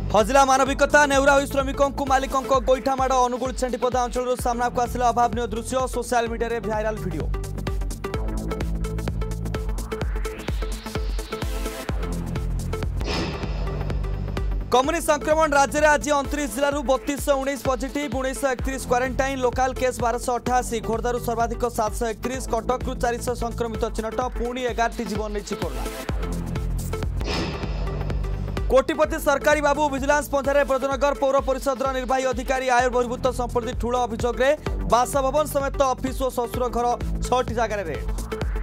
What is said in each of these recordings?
हजिला मानविकता नेउरा हुई श्रमिकों को मालिकों को गोईठा माड़ अनुगुल छेंडीपदा अंचल सामना को आसिला अभावन दृश्य सोशल मीडिया रे भाइराल वीडियो। कम्युनिस्ट संक्रमण राज्य में आज 29 जिलूर 3219 पॉजिटिव 1931 क्वारंटाइन लोकाल केस 1288 खोर्धारू सर्वाधिक 731 कटकू 400 संक्रमित चिन्हट पुणी 11 जीवन नहीं कोरोना। कोटिपति सरकारी बाबू विजिलेंस पंजारे ब्रजनगर पौर परिषद निर्वाही अधिकारी आय बहिर्भूत संपत्ति ठूल अभियोग बासभवन समेत ऑफिस और शशुर घर 6टी जगार रेड।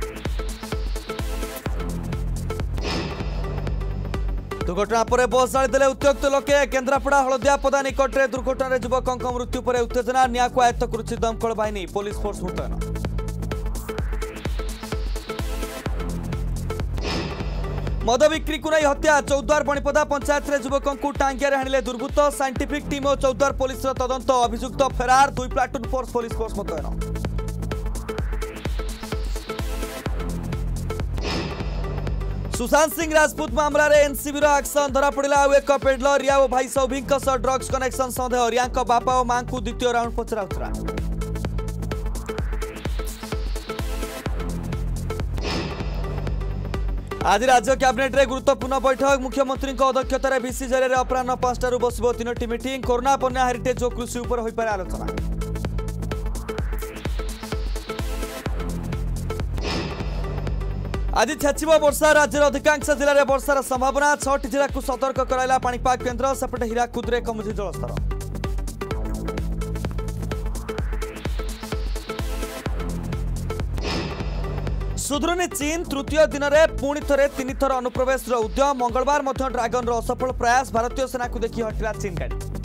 दुर्घटना पर बस जाली उत्त्यक्त लोके केन्द्रापड़ा हलदियापदा निकट में दुर्घटना युवकों मृत्यु पर उत्तेजना न्याय को आयत्त करुछि दमकल बाहिनी पुलिस फोर्स मुतयन। मद बिक्री को नहीं हत्या चौद्वार बणिपदा पंचायत रे युवकों को टांगिया हाणिले दुर्बृत्त साइंटिफिक टीम और चौद्वार पुलिस तदंत अभियुक्त फेरार 2 प्लाटून फोर्स पुलिस फोर्स मुतयन। सुशांत सिंह राजपूत मामला रे एनसीबी एक्शन धरा पड़ा एक पेडलर रिया और भाई सौभी ड्रग्स कनेक्शन सन्देह रिया बापा और मां को द्वितीय राउंड पचराउतरा। आज राज्य कैबिनेट रे गुरुत्वपूर्ण बैठक मुख्यमंत्री अध्यक्षतार बीसी जरिए अपराह 5टारू बस 3टी मीटिंग कोरोना बन्या हेरिटेज और कृषि उपर होई पारे आलोचना। आज छाचिब वर्षा राज्यर अधिकांश जिले में वर्षार संभावना 6टी जिला को सतर्क कराइला पाणीपाग केन्द्र सेपटे हीराकुद में कमुछि जलस्तर। सुधुनी चीन तृतीय दिन में पुणी थे 3 थर अनुप्रवेश उद्यम मंगलवार ड्रागन असफल प्रयास भारतीय सेना को देखी हटिला चीन गाड़ी।